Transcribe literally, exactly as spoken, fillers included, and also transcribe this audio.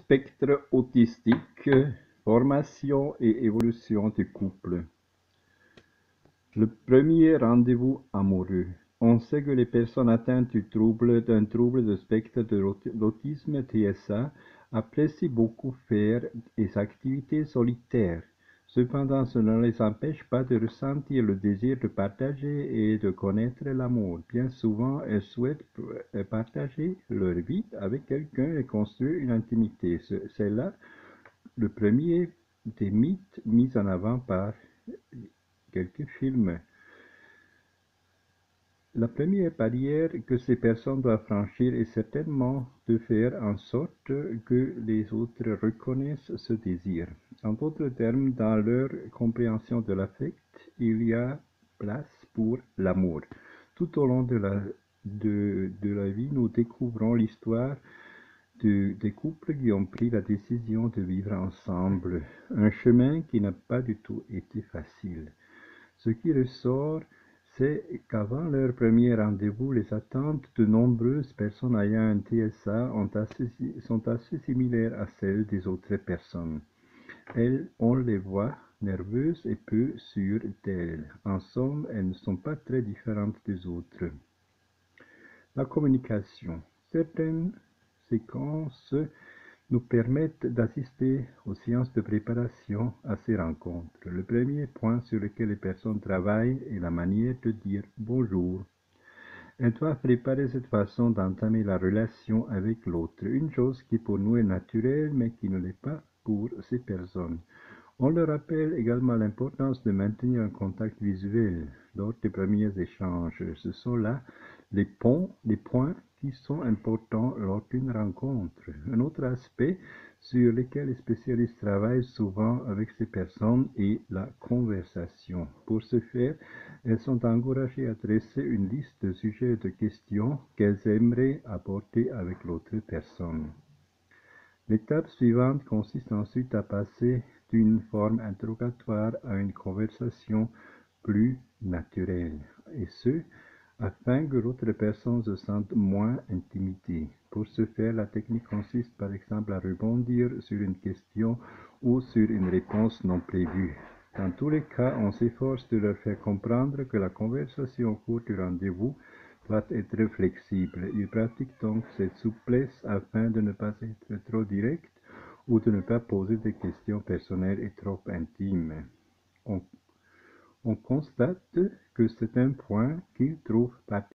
Spectre autistique, formation et évolution du couple. Le premier rendez-vous amoureux. On sait que les personnes atteintes du trouble, d'un trouble de spectre de l'autisme T S A apprécient beaucoup faire des activités solitaires. Cependant, cela ne les empêche pas de ressentir le désir de partager et de connaître l'amour. Bien souvent, elles souhaitent partager leur vie avec quelqu'un et construire une intimité. C'est là le premier des mythes mis en avant par quelques films. La première barrière que ces personnes doivent franchir est certainement de faire en sorte que les autres reconnaissent ce désir. En d'autres termes, dans leur compréhension de l'affect, il y a place pour l'amour. Tout au long de la, de, de la vie, nous découvrons l'histoire de, des couples qui ont pris la décision de vivre ensemble, un chemin qui n'a pas du tout été facile. Ce qui ressort, c'est qu'avant leur premier rendez-vous, les attentes de nombreuses personnes ayant un T S A ont assez, sont assez similaires à celles des autres personnes. Elles, on les voit nerveuses et peu sûres d'elles. En somme, elles ne sont pas très différentes des autres. La communication. Certaines séquences nous permettent d'assister aux séances de préparation à ces rencontres. Le premier point sur lequel les personnes travaillent est la manière de dire bonjour. Elles doivent préparer cette façon d'entamer la relation avec l'autre, une chose qui pour nous est naturelle mais qui ne l'est pas pour ces personnes. On leur rappelle également l'importance de maintenir un contact visuel lors des premiers échanges. Ce sont là les ponts, les points qui sont importants lors d'une rencontre. Un autre aspect sur lequel les spécialistes travaillent souvent avec ces personnes est la conversation. Pour ce faire, elles sont encouragées à dresser une liste de sujets et de questions qu'elles aimeraient aborder avec l'autre personne. L'étape suivante consiste ensuite à passer d'une forme interrogatoire à une conversation plus naturelle, et ce, afin que l'autre personne se sente moins intimidée. Pour ce faire, la technique consiste par exemple à rebondir sur une question ou sur une réponse non prévue. Dans tous les cas, on s'efforce de leur faire comprendre que la conversation au cours du rendez-vous doit être flexible. Ils pratiquent donc cette souplesse afin de ne pas être trop direct ou de ne pas poser des questions personnelles et trop intimes. On, on constate que c'est un point qu'ils trouvent particulier.